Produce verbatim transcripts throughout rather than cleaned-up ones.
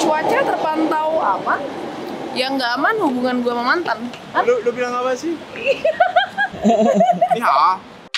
Cuaca terpantau aman. Yang nggak aman hubungan gue sama mantan. Hah? Lu, lu bilang apa sih? Iya.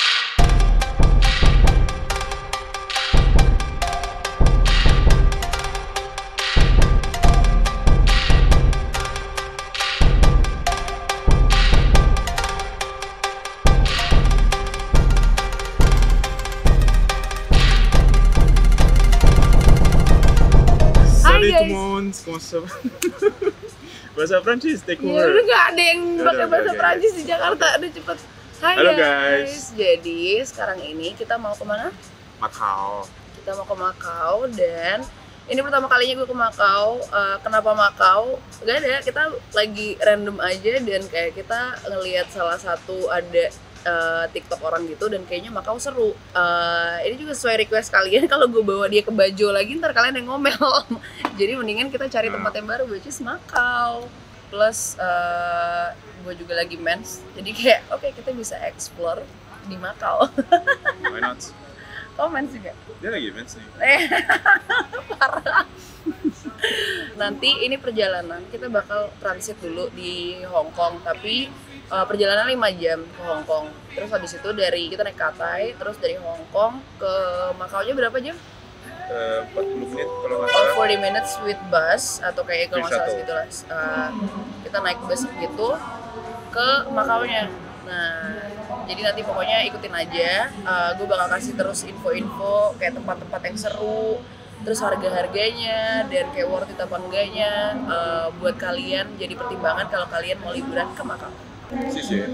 Salut tout le monde, comment ça va? Bahasa Prancis, take Ya over. udah nggak ada yang Ya pakai udah, bahasa oke, Prancis di Jakarta. Udah cepet. Hai Halo, guys. guys. Jadi sekarang ini kita mau kemana? Macau. Kita mau ke Macau dan ini pertama kalinya gue ke Macau. Uh, kenapa Macau? Gak ada, kita lagi random aja dan kayak kita ngelihat salah satu ada uh, TikTok orang gitu dan kayaknya Macau seru. Uh, ini juga sesuai request kalian, kalau gue bawa dia ke Bajo lagi ntar kalian yang ngomel. Jadi mendingan kita cari tempat yang baru, which is Macau. Plus uh, gue juga lagi mens, jadi kayak oke okay, kita bisa explore di Macau. Why not? Kamu mens juga? Dia lagi mens nih. Parah. Nanti ini perjalanan kita bakal transit dulu di Hong Kong, tapi uh, perjalanan lima jam ke Hong Kong. Terus habis itu dari kita naik Cathay, terus dari Hong Kong ke Macau-nya berapa jam? Uh, empat puluh menit kalau nggak Oh, salah. forty minutes with bus atau kayak kalau nggak salah Shuttle. segitu lah. Uh, kita naik bus gitu ke Macau-nya. Nah, jadi nanti pokoknya ikutin aja. Uh, gue bakal kasih terus info-info kayak tempat-tempat yang seru, terus harga-harganya dan kayak worth it apa enggaknya uh, buat kalian jadi pertimbangan kalau kalian mau liburan ke Macau. Si si.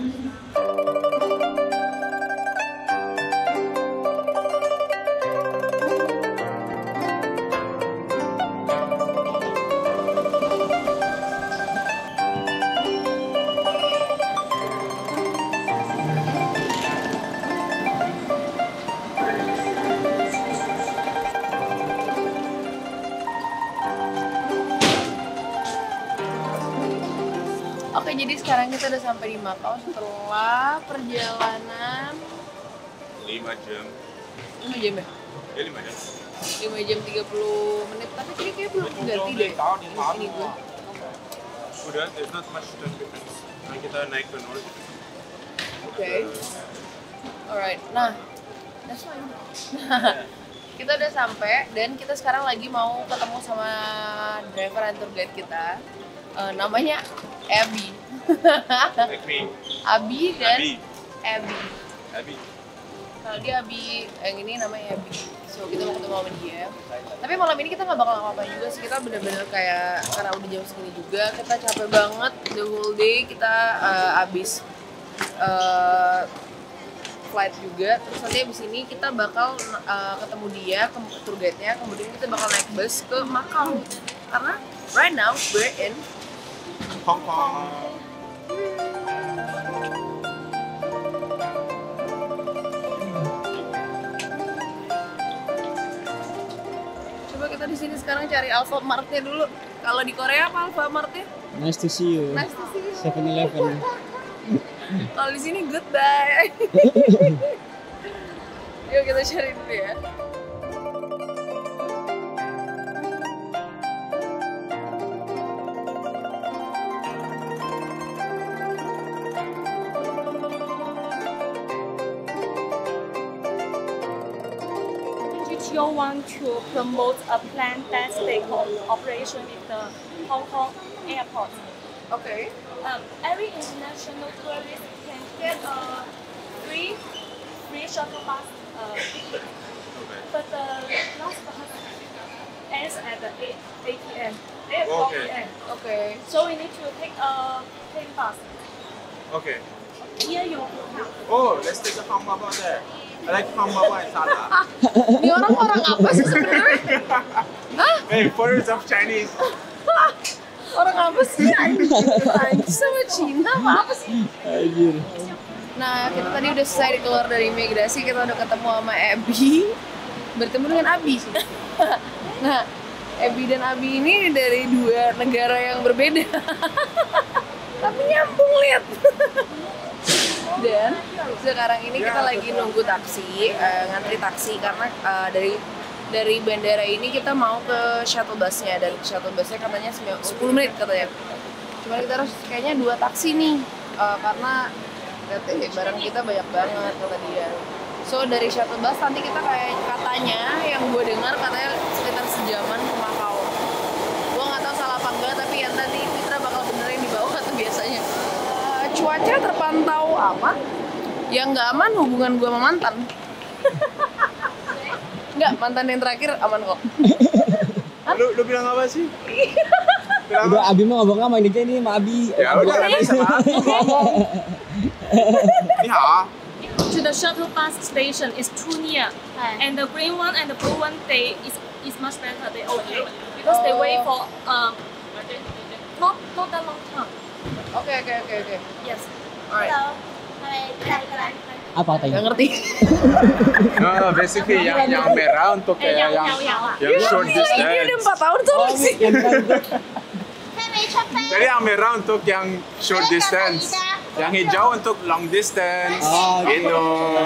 Oke, jadi sekarang kita udah sampai di Macau setelah perjalanan lima jam. lima jam ya? Ya lima jam. lima jam tiga puluh menit, tapi ini kayak belum ganti deh ini gue. Udah, there's not much time difference. Nah, kita naik ke north. Oke. Alright, nah that's fine. Kita udah sampai dan kita sekarang lagi mau ketemu sama driver and tour guide kita. Uh, namanya Abby. Like me. Abi dan Abi. Abby. Abi. Kalau dia Abi, yang ini namanya Abby. So kita mau ketemu sama dia. Tapi malam ini kita nggak bakal ngapain juga sih. Kita bener-bener kayak karena udah jam segini juga kita capek banget the whole day. Kita uh, abis uh, flight juga. Terus nanti abis ini kita bakal uh, ketemu dia, ke tour guide-nya. Kemudian kita bakal naik bus ke Macau. Karena right now we're in Hong Kong. Coba kita di sini sekarang cari Alfamart-nya dulu. Kalau di Korea apa Alfamart-nya? Nice to see you. Nice to see you. seven eleven. Kalau di sini goodbye. Yuk kita cari dulu ya. G T O want to promote a plan that they call operation in the Hong Kong airport. Oke. Um, every international tourist can get a free free shuttle bus uh, ticket, but the last bus ends at the eight p m eight Okay. p m Oke. So we need to take a plane bus. Okay. Here you have. Oh, let's take a ham baba there. I like ham baba and salad. Ini orang orang apa sih sebenarnya? Hey, foreigners of Chinese. Orang apa sih? Prancis sama Cina apa apa sih? Anjir. Nah, kita tadi udah selesai keluar dari imigrasi, kita udah ketemu sama Abby. Bertemu dengan Abi. Nah, Abby dan Abi ini dari dua negara yang berbeda. Tapi nyambung, lihat. Dan sekarang ini kita lagi nunggu taksi, uh, ngantri taksi karena uh, dari dari bandara ini kita mau ke shuttle busnya, dan shuttle busnya katanya sepuluh menit katanya. Cuma kita harus kayaknya dua taksi nih, uh, karena lihat deh, barang kita banyak banget kata dia. So dari shuttle bus nanti kita kayak katanya yang gue dengar katanya sekitar sejaman ke Makau. Gue nggak tahu salah apa enggak, tapi yang tadi Fitra bakal benerin di bawah tuh biasanya. Uh, cuaca terpantau aman. Yang nggak aman hubungan gue sama mantan. Nggak, mantan yang terakhir aman kok. Lu, lu bilang apa sih? Bilang Udah, Abi mau ngomong sama ini aja nih, sama Abi. Ya udah, nanti sama aku ngomong. Ya. To the shuttle bus station is too near, and the green one and the blue one they is is much better. They okay because they wait for um not not that long time. Oke oke oke oke. Yes. Alright. Apa katanya? Gak ngerti. No, basically yang yang merah untuk Eh, kayak yang- yang yang- yang- yang short Ini udah distance. empat tahun tuh sih. Jadi yang merah untuk yang short distance, yang hijau untuk long distance. Oh, oke. Gitu.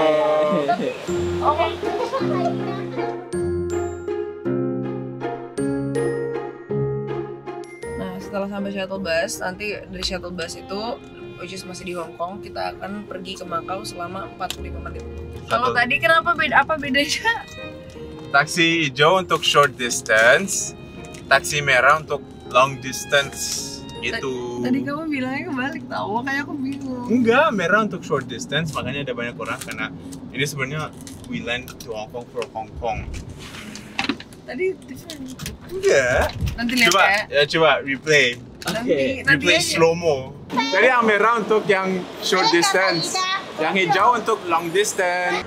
Nah, setelah sampai shuttle bus, nanti dari shuttle bus itu, which is masih di Hong Kong, kita akan pergi ke Makau selama empat puluh lima menit. Kalau Shuttle. tadi kenapa beda? Apa bedanya? Taksi hijau untuk short distance, taksi merah untuk long distance. Gitu. Tadi kamu bilangnya kebalik tau, kayak aku bingung. Enggak, merah untuk short distance, makanya ada banyak orang karena ini sebenarnya we land to Hong Kong for Hong Kong. Tadi different. Enggak. Nanti lihat Coba, ya. ya coba replay. Nanti, nanti Replay aja. slow mo. Jadi yang merah untuk yang short distance, yang hijau untuk long distance.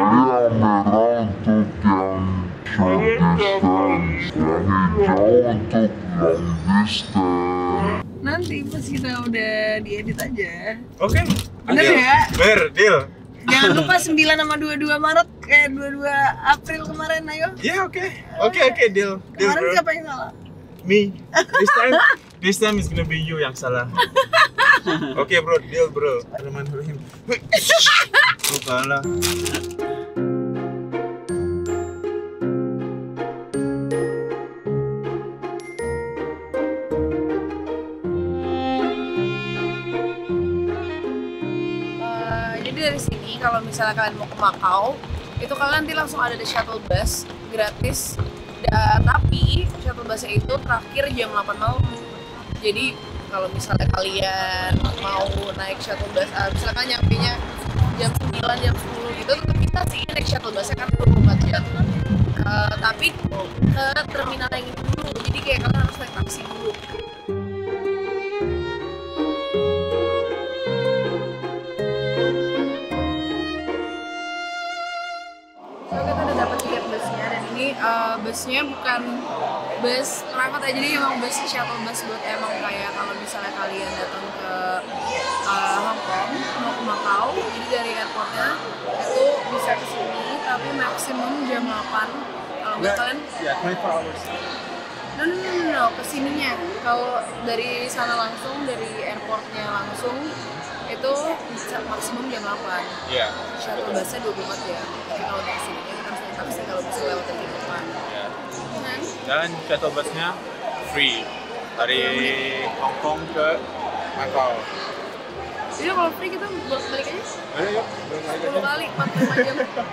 Nanti pas kita udah diedit aja. Oke. Bener Deal. ya? Bener, deal. Jangan lupa sembilan sama dua puluh dua Maret, kayak dua puluh dua April kemarin, ayo. Ya oke. Oke oke deal. Deal Kemarin bro. siapa yang salah? Me. This time, this time is gonna be you yang salah. Oke bro, deal bro. Bismillahirrahmanirrahim. Wih. Lu kalah. Eh, jadi dari sini kalau misalnya kalian mau ke Makau, itu kalian nanti langsung ada di shuttle bus gratis. Da, tapi shuttle busnya itu terakhir jam delapan malam. Jadi kalau misalnya kalian mau naik shuttle bus, uh, misalnya kalian nyampe-nya jam sembilan, jam sepuluh gitu, tetap bisa sih naik shuttle busnya kan dua puluh empat jam. Uh, tapi ke terminal yang ini dulu, jadi kayak kalian harus naik taksi dulu. So kita udah dapat tiket busnya, dan ini uh, busnya bukan bus private aja, jadi emang bus shuttle bus buat emang kayak kalau misalnya kalian datang ke uh, Hong Kong mau ke Makau, jadi dari airportnya itu bisa ke sini tapi maksimum jam delapan. Kalau nggak kalian Ya, twenty-four hours. no no no no, no. Kesininya kalau dari sana langsung, dari airportnya langsung itu bisa maksimum jam delapan. Iya. Shuttle busnya dua puluh empat jam. Tapi kalau dari sini kita harus naik taksi kalau bisa lewat dari depan. Ya. Kan? Dan shuttle busnya free dari Hong Kong ke Macau. Jadi kalau free kita bolak-balik aja Ayo yuk, balik sepuluh aja. kali, empat puluh lima jam.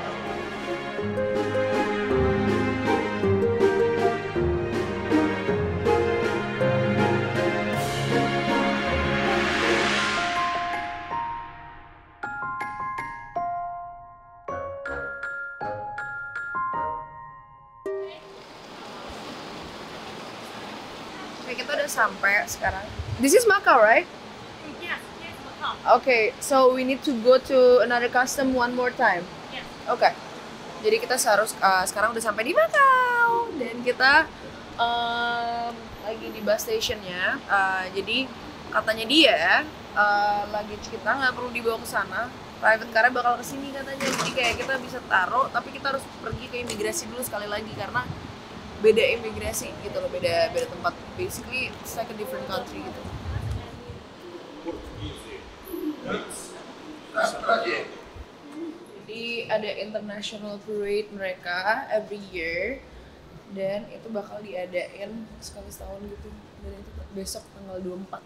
Oke, kita udah sampai sekarang. This is Macau, right? Yes, yes, Macau. Okay, so we need to go to another custom one more time. Yes. Oke. Jadi kita seharus uh, sekarang udah sampai di Macau, dan kita um, lagi di bus stationnya. Uh, jadi katanya dia uh, luggage kita nggak perlu dibawa ke sana. Private car bakal ke sini katanya. Jadi kayak kita bisa taruh, tapi kita harus pergi ke imigrasi dulu sekali lagi karena beda imigrasi gitu loh, beda beda tempat. Basically it's like a different country gitu. Jadi Jadi ada international parade mereka every year dan itu bakal diadain sekali setahun gitu. Dan itu besok tanggal dua puluh empat.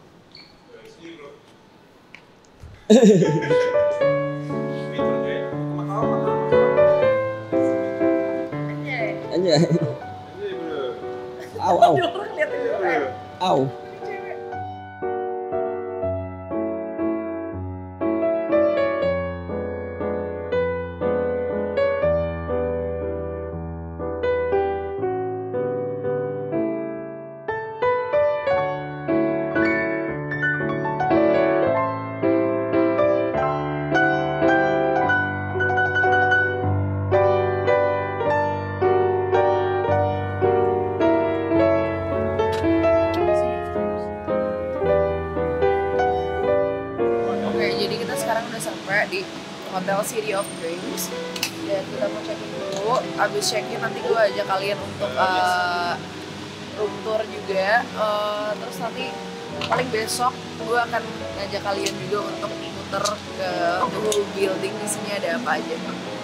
Anjay. Au au. Orang liatin gue kayak, Au. di Hotel City of Dreams dan kita mau check-in dulu. Abis check-in nanti gue ajak kalian untuk uh, room tour juga. Uh, terus nanti paling besok gue akan ngajak kalian juga untuk muter ke the whole building. Di sini ada apa aja.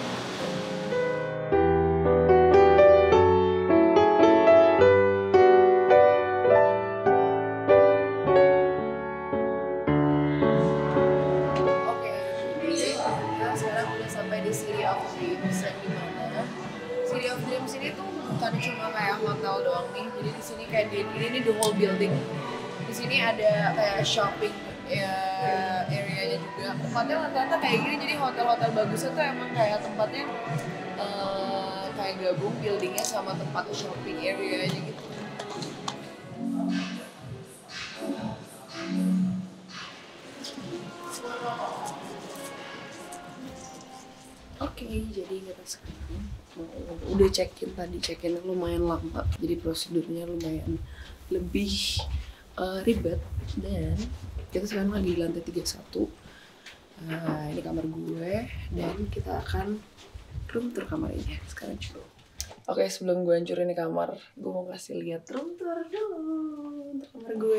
Sini tuh bukan cuma kayak hotel doang nih, jadi di sini kayak di ini, ini the whole building. Di sini ada kayak shopping ya, areanya juga. Tempatnya rata-rata kayak gini, jadi hotel-hotel bagusnya tuh emang kayak tempatnya uh, kayak gabung buildingnya sama tempat shopping areanya gitu. Oke, okay, jadi kita sekarang udah check-in tadi, check-in lumayan lama, jadi prosedurnya lumayan lebih uh, ribet dan kita sekarang lagi di lantai tiga puluh satu. Uh, ini kamar gue dan kita akan room tour kamar ini sekarang juga. Oke, okay, sebelum gue hancurin ini kamar, gue mau kasih lihat room tour dulu untuk kamar gue.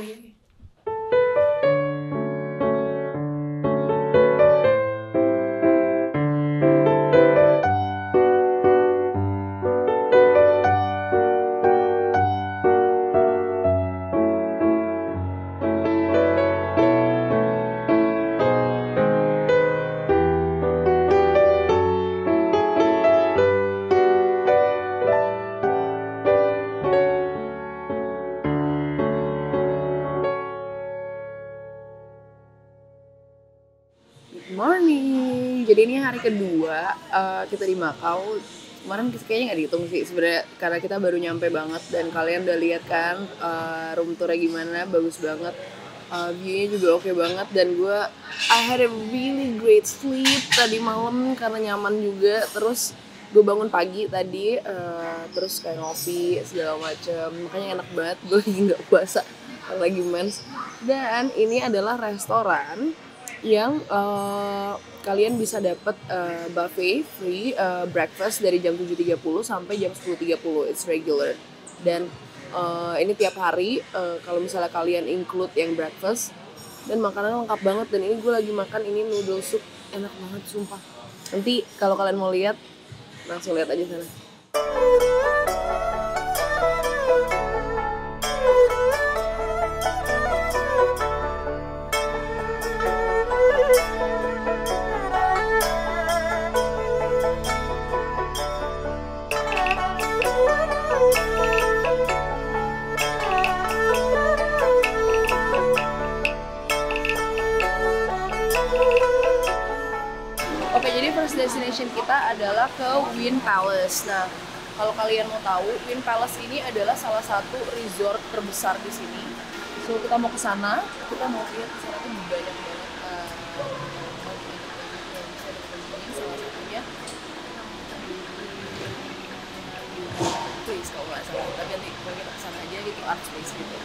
Morning, jadi ini hari kedua uh, kita di Macau. Kemarin kayaknya nggak dihitung sih sebenarnya karena kita baru nyampe banget dan kalian udah lihat kan uh, room tournya gimana, bagus banget, uh, view-nya juga oke okay banget dan gue I had a really great sleep tadi malam karena nyaman juga. Terus gue bangun pagi tadi, uh, terus kayak ngopi segala macem, makanya enak banget. Gue lagi nggak puasa, lagi mens. Dan ini adalah restoran yang uh, kalian bisa dapat uh, buffet free uh, breakfast dari jam tujuh tiga puluh sampai jam sepuluh tiga puluh. It's regular. Dan uh, ini tiap hari uh, kalau misalnya kalian include yang breakfast dan makanan lengkap banget. Dan ini gue lagi makan ini noodle soup, enak banget sumpah. Nanti kalau kalian mau lihat langsung lihat aja sana. Oke, jadi first destination kita adalah ke Wynn Palace. Nah, kalau kalian mau tahu, Wynn Palace ini adalah salah satu resort terbesar di sini. So, kita mau ke sana, kita mau lihat di sana tuh banyak banget uh, yang bisa dikunjungi. Salah satunya place kalau nggak salah. Tapi nanti kita ke sana aja gitu, art space gitu.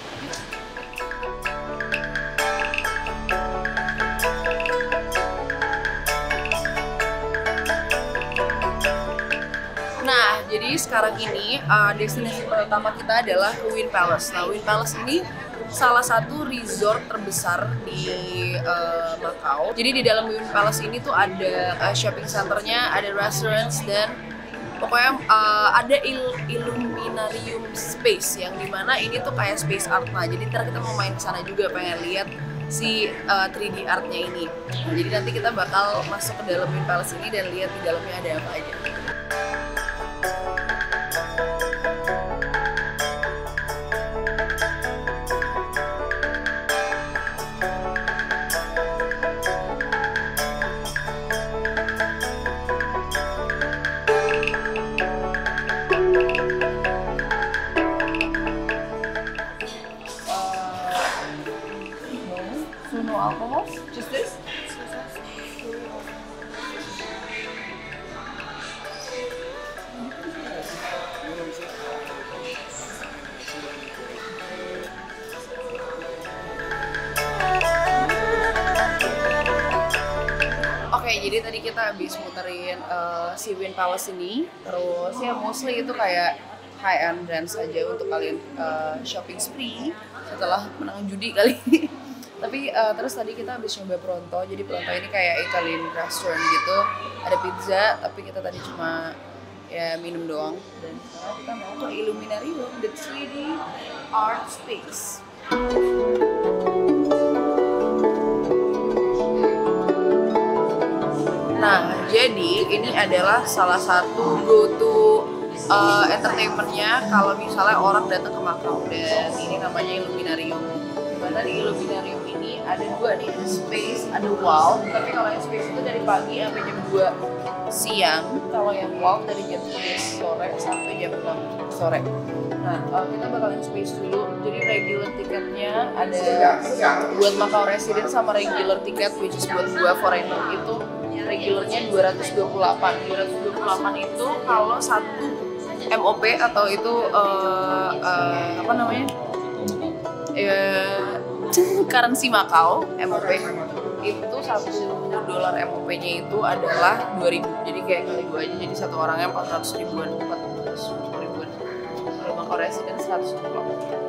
Jadi sekarang ini uh, destinasi pertama kita adalah Wynn Palace. Nah, Wynn Palace ini salah satu resort terbesar di uh, Macau. Jadi di dalam Wynn Palace ini tuh ada uh, shopping centernya, ada restaurants, dan pokoknya uh, ada il illuminarium space yang dimana ini tuh kayak space art. Nah, jadi ntar kita mau main ke sana juga, pengen lihat si uh, three D artnya ini. Nah, jadi nanti kita bakal masuk ke dalam Wynn Palace ini dan lihat di dalamnya ada apa aja. No alcohol, just this. Oke, jadi tadi kita habis muterin uh, si Wynn Palace ini, terus ya mostly itu kayak high end dance aja untuk kalian uh, shopping spree setelah menang judi kali. Tapi uh, terus tadi kita habis nyoba Pronto, jadi Pronto ini kayak Italian restaurant gitu, ada pizza, tapi kita tadi cuma ya minum doang. Dan sekarang kita mau ke Illuminarium, the three D art space. Nah, jadi ini adalah salah satu go-to uh, entertainment-nya kalau misalnya orang datang ke Macau, dan ini namanya Illuminarium. Dimana di Illuminarium ini ada dua nih, ada space, ada wall. Tapi kalau yang space itu dari pagi sampai jam dua siang, kalau yang wall dari jam tiga sore sampai jam enam sore. Nah, uh, kita bakal yang space dulu. Jadi regular tiketnya ada buat Macau resident sama regular tiket, which is buat dua foreigner itu regularnya dua ratus dua puluh delapan. dua ratus dua puluh delapan itu kalau satu M O P atau itu uh, uh, apa namanya? Uh, currency Macau, M O P itu satu dolar M O P-nya itu adalah dua ribu. Jadi kayak kali dua aja, jadi satu orangnya empat ratus ribuan, empat ratus ribuan. Kalau Macau resident seratus ribu.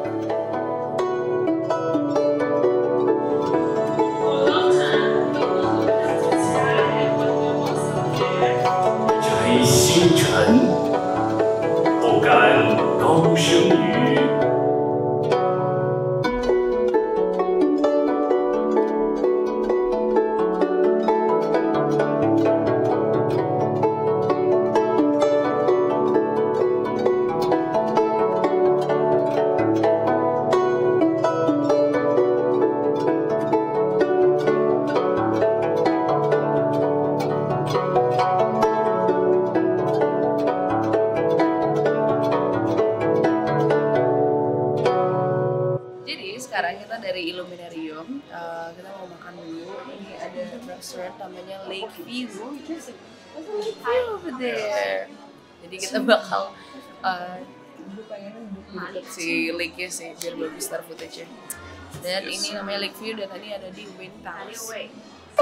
Sekarang kita dari Illuminarium, uh, kita mau makan dulu. Ini ada restoran namanya Lakeview. Lakeview over there. Jadi kita bakal uh, gue pengen duduk di dekat si lake-nya sih, biar bagus star footage-nya. Dan ini namanya Lakeview, dan tadi ada di Wynn Palace.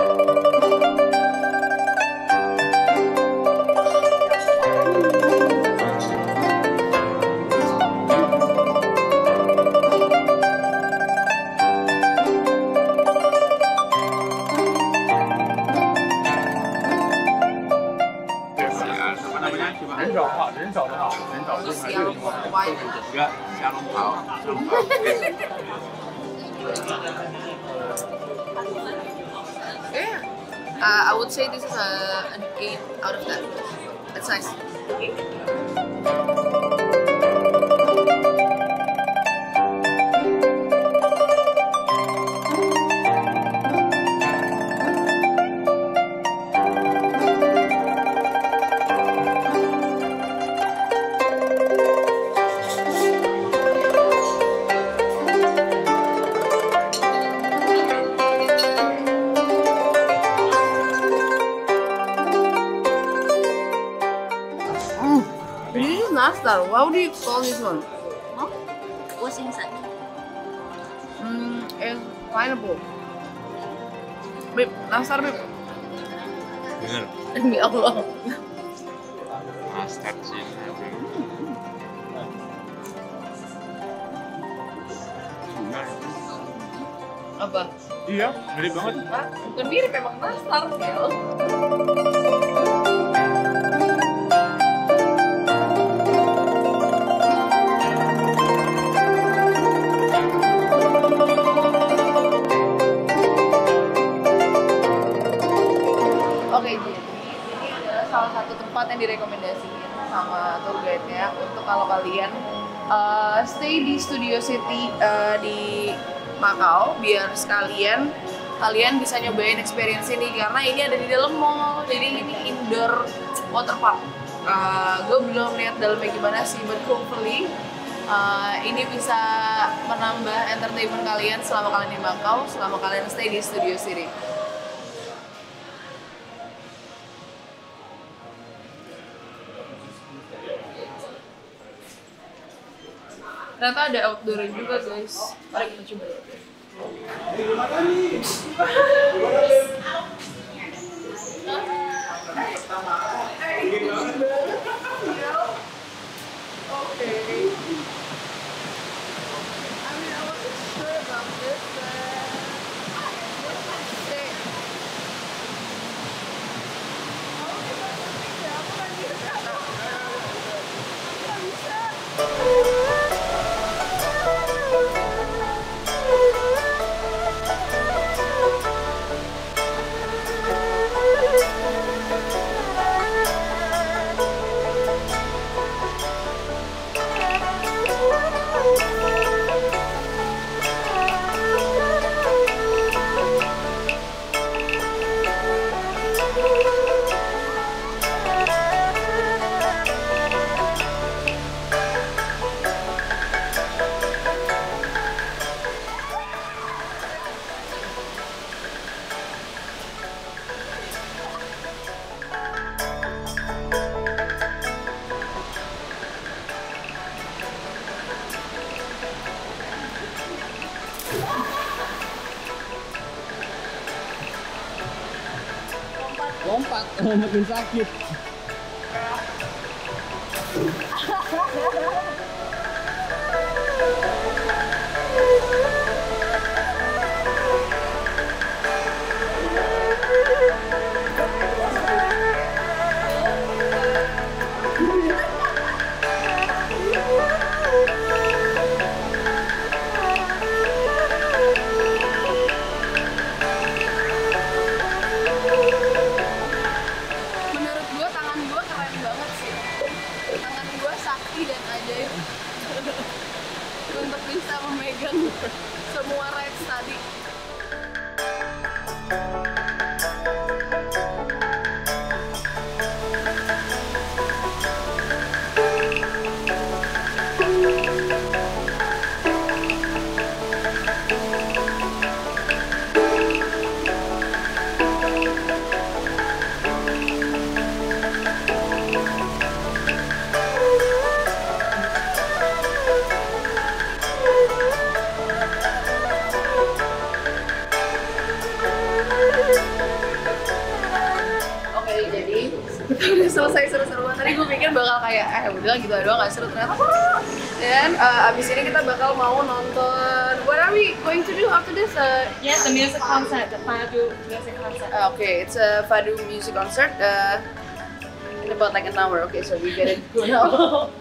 Yeah, uh, I would say this is a, an eight out of ten. It's nice. Nastar, what do you call this one? Huh? What's inside? Hmm, it's pineapple. Beb, nastar beb. Bener. Demi Allah. uh, starchy and everything. Apa? Iya, mirip banget. Hah? Bukan mirip, emang nastar Sil. Oke, jadi ini adalah salah satu tempat yang direkomendasikan sama tour guide-nya untuk kalau kalian uh, stay di Studio City uh, di Macau, biar sekalian kalian bisa nyobain experience ini karena ini ada di dalam mall, jadi ini indoor water park. Uh, gue belum lihat dalamnya gimana sih, but hopefully uh, ini bisa menambah entertainment kalian selama kalian di Macau, selama kalian stay di Studio City. Ternyata ada outdoor juga guys. Mari kita coba. Oke. I mean, I wasn't sure about this, but what can I say? Oh, kita bisa, aku nggak bisa. Nggak bisa. Lompat, oh, makin sakit. Untuk bisa memegang semua rides tadi. Udah selesai seru-seruan. Tadi gue pikir bakal kayak eh udah gitu doang gak seru, ternyata dan uh, abis ini kita bakal mau nonton. What are we going to do after this? Uh, Yes, the music concert, the Fado music concert. uh, okay, it's a Fado music concert uh, in about like an hour. Okay, so we get it go now.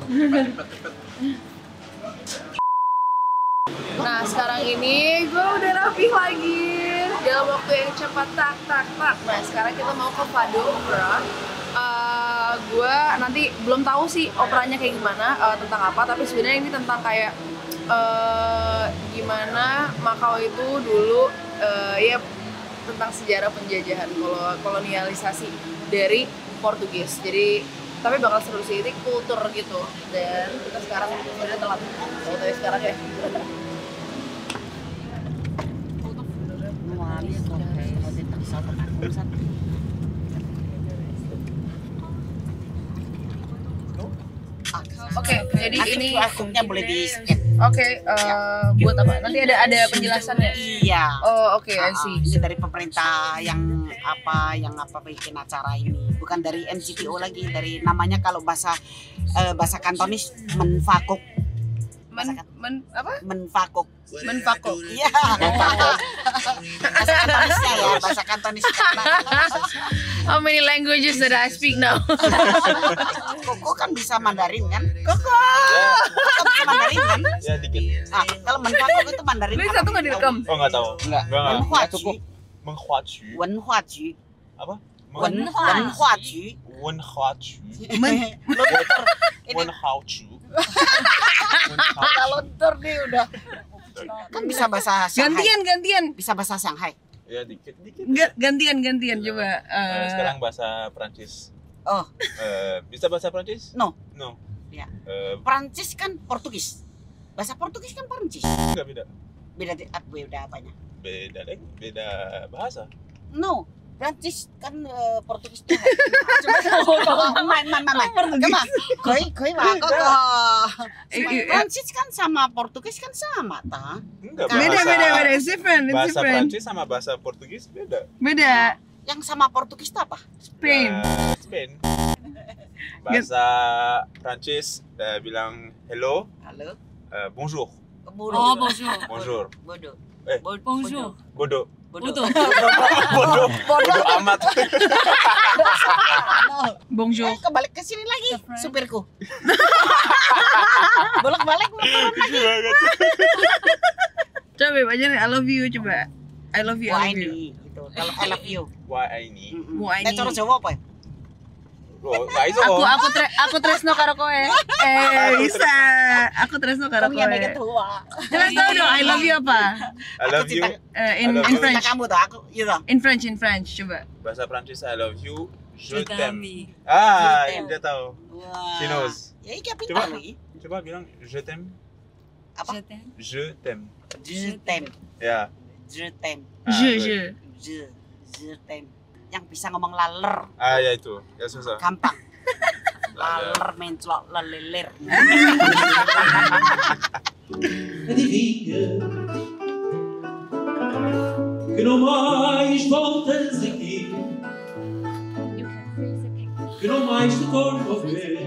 Nah sekarang ini gue udah rapi lagi dalam waktu yang cepat, tak tak tak. Nah sekarang kita mau ke Fado Opera. Uh, gue nanti belum tahu sih operanya kayak gimana, uh, tentang apa, tapi sebenarnya ini tentang kayak uh, gimana Macau itu dulu uh, ya tentang sejarah penjajahan kolonialisasi dari Portugis. Jadi tapi bakal seru sih, ini kultur gitu. Dan kita sekarang sebenarnya telat, so, tapi sekarang ya. Oke, okay, jadi ini langsungnya boleh di scan. Oke, eh, buat apa? Nanti ada ada penjelasannya. Iya. Oh, oke, I Ah, see. ini dari pemerintah yang apa yang apa bikin acara ini, bukan dari M C P O lagi, dari namanya kalau bahasa eh, bahasa Kantonis menfakuk. Men, men apa? Menfakuk. Menfakuk. Iya. Bahasa Kantonisnya ya, bahasa Kantonis. How many languages that I speak now? Koko kan bisa Mandarin kan? Koko. Kan bisa Mandarin kan? Ya dikit. Nah, kalau menfakuk itu Mandarin. Ini apa? satu nggak direkam? Oh nggak tahu. Enggak. Enggak. Wenhuacu. Menghwacu. Wenhuacu. Apa? Wen- Wenhuacu. Wenhwacu. Men, Wenhwacu. Kalau ntar nih udah. Kan bisa bahasa Shanghai. gantian, gantian. Bisa bahasa Shanghai. Ya dikit dikit. Ga- gantian, gantian coba. Eh, eh, sekarang bahasa Prancis. Oh, Eh, bisa bahasa Prancis? no. No. Ya. Eh, Prancis kan Portugis. Bahasa Portugis kan Prancis. enggak beda. Beda di- ah, beda apanya? Beda deh, beda bahasa. No. Prancis kan eh, Portugis tuh. Coba main main main. Kema. Koi koi wa kok. Eh, eh, eh. Prancis kan sama Portugis kan sama ta? Enggak. Beda, bahasa- beda, beda. It's different, it's Bahasa different. Prancis sama bahasa Portugis beda. Beda. Yang sama Portugis itu apa? Spain. Nah, Spain. Bahasa Prancis eh, bilang hello, Halo. eh, bonjour, Bodoh. Oh, bonjour. bonjour, Bodoh. Eh. Bod- Bonjour. bodoh, Bodoh. Bodoh. bodoh, bodoh amat. Bonjour. Eh, kebalik ke sini lagi, supirku. Bolak-balik motoran Lucu lagi. banget. Coba Beb, ajarin I love you coba. I love you, Wah I love you. ini gitu. Kalau I love you. Wah ini, Mm-mm. Wah, Nek ini. cara Jawa apa ya? loh nggak iso. Aku aku tre, aku tresno karo kowe. Eh, bisa. Aku tresno karo Kamu kowe. yang mega tua. Jelas tahu dong I love you apa? I love you. Eh, in I love in you. French. Cinta kamu tuh aku, you know. In French, in French coba. Bahasa Prancis I love you. Je Je t'aime. t'aime. Ah, Je t'aime. dia tahu. Wah. She knows. Ya iya pintar Coba. lagi. Coba bilang je t'aime. Apa? Je t'aime. Je t'aime. Je t'aime. Ya. Je t'aime. Ah, Je, good. je. Je, je t'aime. Yang bisa ngomong laler, Ah ya itu, ya susah. gampang. Laler menclok leleler. Adivinha que não mais voltas aqui, You can freeze the picture. que não mais te torno a ver.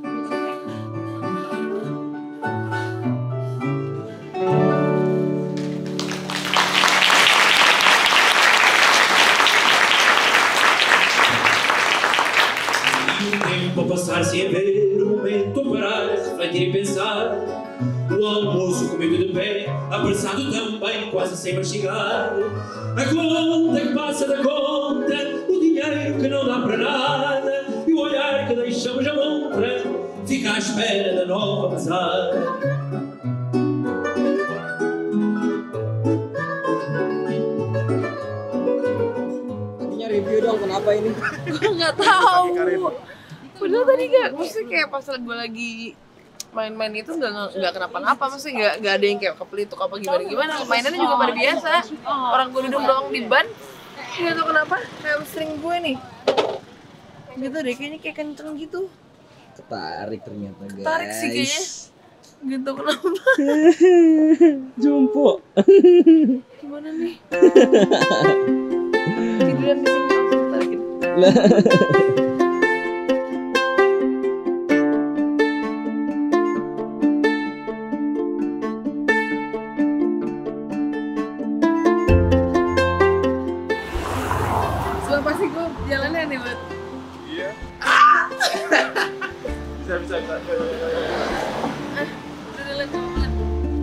E o tempo a passar sem haver um momento a parar, a refletir e pensar. O almoço comido de pé, apressado também, quase sem mastigar. A conta que passa da conta, o dinheiro que não dá para nada, e o olhar que deixamos a montra, fica à espera da nova mesada. Review dong kenapa ini? Gue nggak tahu. Padahal tadi gak, maksudnya kayak pas gue lagi main-main itu nggak nggak kenapa-napa, maksudnya nggak nggak ada yang kayak kepelituk apa gimana gimana. Mainannya juga pada biasa. Orang gue duduk doang di ban, nggak tahu kenapa kayak string gue nih. Gitu deh, kayaknya kayak kenceng gitu. Ketarik ternyata guys. Tarik sih kayaknya. Gitu kenapa? Jumpo. Gimana nih? Tiduran di sini langsung tarikin. Sumpah pasti gue jalannya aneh banget. Iya. Bisa bisa bisa. Ah, udah udah liat, udah liat.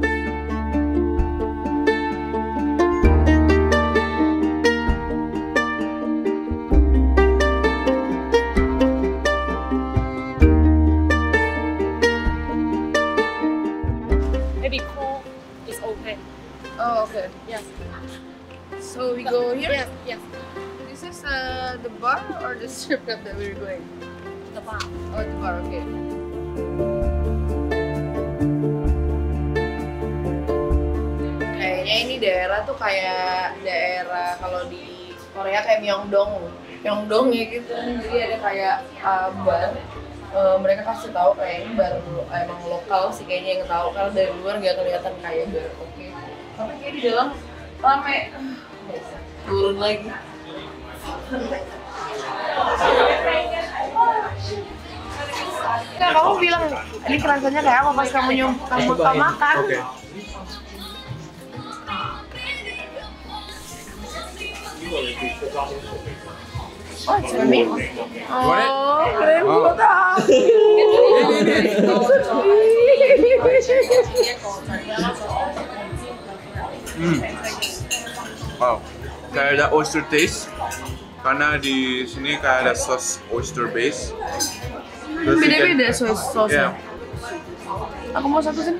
Maybe core is open. Oh, okay. Yes. So we go here? Yes, yes. This is uh, the bar or the strip club that we're going? The bar. Oh, the bar, okay. Kayaknya ini daerah tuh kayak daerah kalau di Korea kayak Myeongdong. Myeongdong ya gitu. Jadi ada kayak uh, bar uh, mereka kasih tahu kayak ini baru emang lokal sih kayaknya yang tahu, karena dari luar nggak kelihatan kayak baru oke. Okay. Tapi kayak di dalam rame. Turun lagi. Nah, kamu bilang ini rasanya kayak apa pas kamu nyum kamu makan? Oke. Oh, it's for me? Oh, keren banget. Hmm. Wow, kayak ada oyster taste. Karena di sini kayak ada sauce oyster base. Terus Beda-beda chicken- sos sosnya. Yeah. Aku mau satu sini.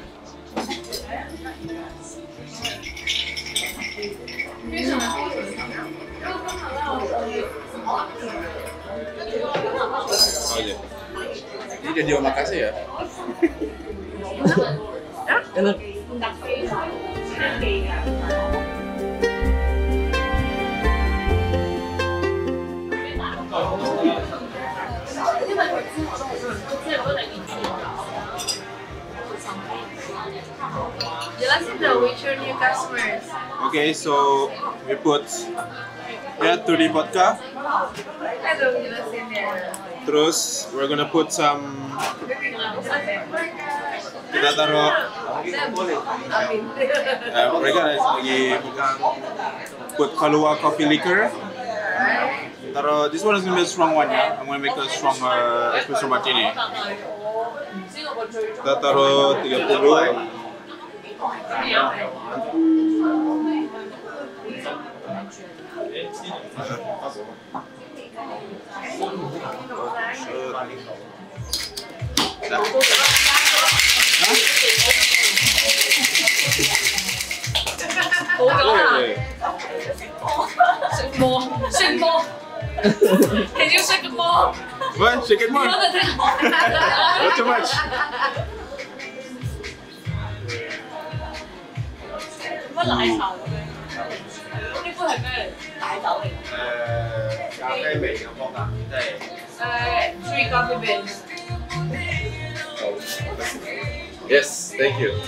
Oke. Ini jadi omakase ya? Enak. Jelasin dong, which your new customers? Okay, so we put yeah thirty vodka. Aduh, jelasin ya. Terus we're gonna put some kita taruh Amin. eh, mereka lagi put Kahlua coffee liquor. Taruh this one is gonna be a strong one ya. I'm gonna make a strong uh, espresso martini. Kita taruh tiga puluh. Dah. Woi, Shake more, shake more. Can you shake more? What? Shake it more. Not too much. Uh, three coffee beans. Yes, thank you.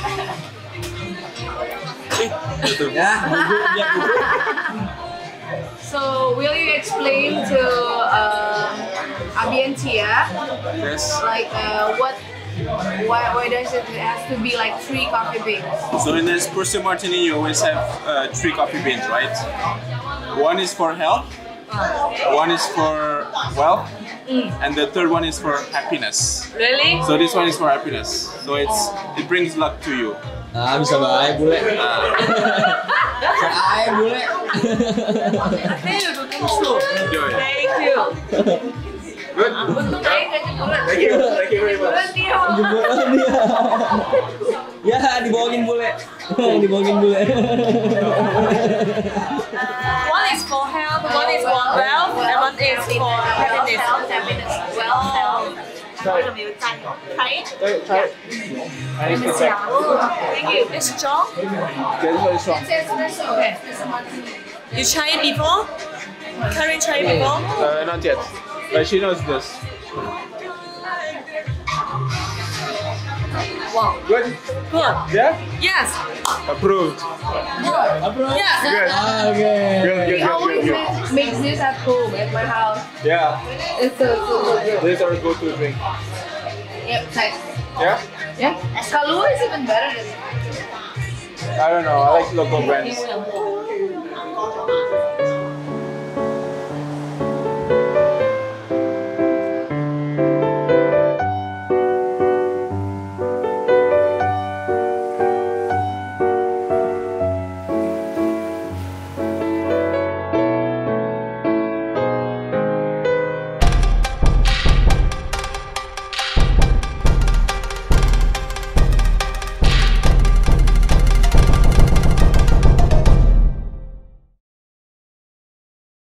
Ya, bubuknya bubuk. So, will you explain to um, Abi and Tia, Yes. like uh, what, why, why does it has to be like three coffee beans? So in this espresso martini, you always have uh, three coffee beans, right? One is for health, one is for wealth, and the third one is for happiness. Really? So this one is for happiness. So it's it brings luck to you. Ah, bisa baik bule. Ah. Bisa aja bule. Enjoy. Thank you. Good. Thank you. Thank you very much. Jebolan dia. Ya, dibohongin bule. Dibohongin bule. One is for health, one is for wealth, and one is for happiness. Happiness, wealth, health. Thank you. It's strong. Okay. You tried it before? Karen tried it before? Uh, not yet. But she knows this. Wow. Good. Good. Yeah. Yes. Approved. Yes. Good. Ah, oke. Good. Good. He Good. always Good. Good. makes, makes this at home at my house. Yeah. It's so, so, so good. This is our go-to drink. Yep, nice. Yeah. Yeah. Kahlua is even better than I don't know. I like local brands.